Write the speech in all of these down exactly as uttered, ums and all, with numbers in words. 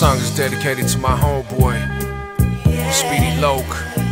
song is dedicated to my homeboy, Speedy Loc.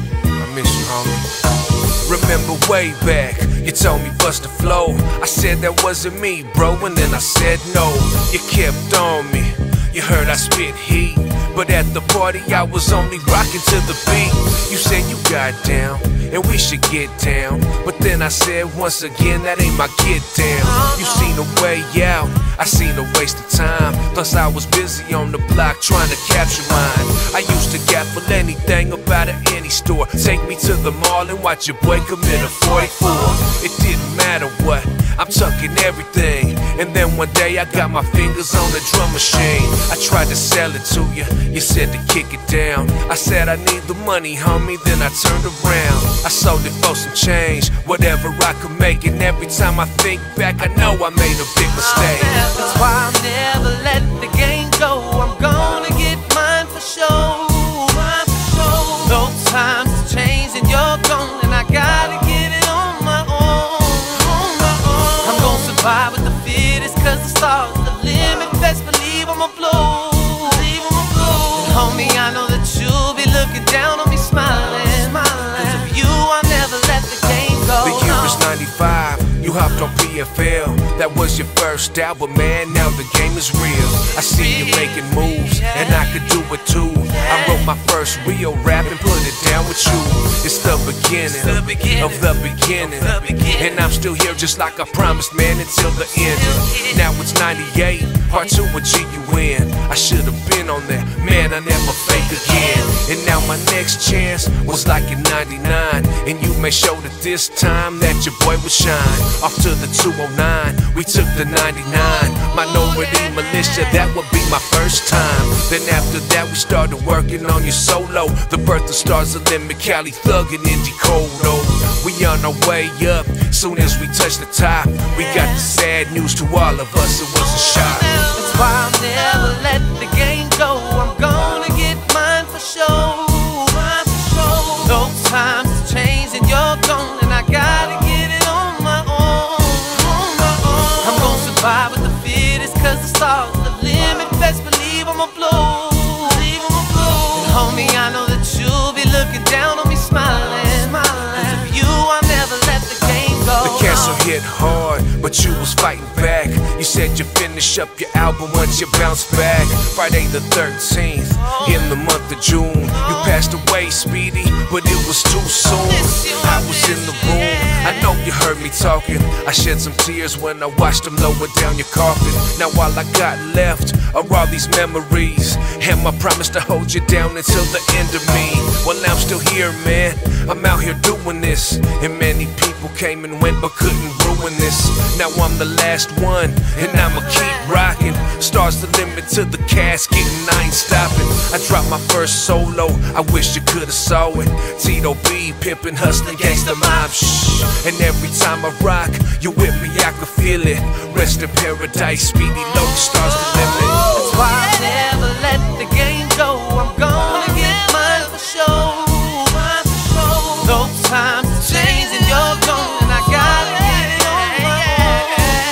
I miss you, homie. Remember way back, you told me bust the flow. I said that wasn't me, bro, and then I said no. You kept on me, you heard I spit heat, but at the party I was only rocking to the beat. You said you got down, and we should get down, but then I said once again, that ain't my get down. You seen a way out, I seen a waste of time, plus I was busy on the block trying to capture mine. I used to gaffle anything about at any store, take me to the mall and watch your boy commit a forty-four. It didn't matter what, I'm tucking everything. And then one day I got my fingers on the drum machine. I tried to sell it to you, you said to kick it down. I said I need the money, homie, then I turned around. I sold it for some change, whatever I could make. And every time I think back, I know I made a big mistake. That's why I'll never let the game go. I'm gonna get mine for sure. Mine for sure. Those times have changed and you're gone, and I gotta get it on my own. On my own. I'm gonna survive with the fittest, cause the stars are the limit. Best believe I'ma blow. Believe I'ma blow. And homie, I know that you'll be looking down on me smiling. Cause of you, I'll never let the game go. The year is ninety-five, you hopped on P F L. That was your first album, man, now the game is real. I see you making moves, and I could do it too. I wrote my first real rap and put it down with you. It's the beginning of the beginning, and I'm still here just like I promised, man, until the end. Now it's ninety-eight, part two with G U N. I should have been on that, man, I never fake again. And now my next chance was like in ninety-nine, and you made sure that this time that your boy would shine. Off to the two oh nine, we took the ninety-nine. Minority Militia, that would be my first time. Then after that we started working on your solo. The birth of Stars the Limit, Cali Thug and Indie Kodo. We on our way up, soon as we touch the top, we got the sad news to all of us, it was a shock. That's why I'll never let the game go. I'm gonna get mine for sure. Mine for sure. Those times have changed and you're gone, and I gotta get it on my own. On my own. I'm gonna survive with the fittest, cause the stars are the limit. Best believe I'ma blow. Believe I'ma blow. And homie, I know that you'll be looking down on me smiling. Cause of you, I'll never let the game go. The cancer hit hard, but you was fighting back. You said you finish up your album once you bounce back. Friday the thirteenth, in the month of June, you passed away, Speedy, but it was too soon. I was in the room, I know you heard me talking. I shed some tears when I watched them lower down your coffin. Now all I got left are all these memories, and my promise to hold you down until the end of me. Well, I'm still here, man, I'm out here doing this, and many people came and went but couldn't ruin this. Now I'm the last one, and I'ma keep rocking. Stars the limit to the casket, and I ain't stopping. I dropped my first solo, I wish you could've saw it. Tito B, pimpin', hustlin', gangsta mob, shh. And every time I rock, you with me, I can feel it. Rest in paradise, Speedy Loc, Stars the limit. That's why I'll never let the game go. I'm gonna get mine for sure. Mine for sure. Those times have changed and you're gone, and I gotta get it on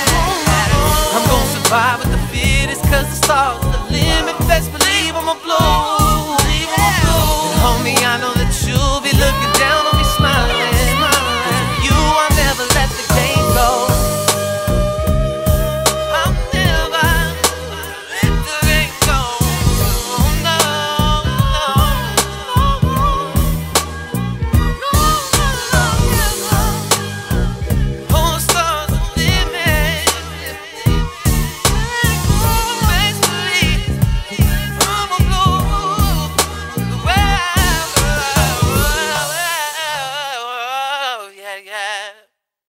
my own. I'm gonna survive with the fittest, cause the stars are the limit. Best believe I'ma blow.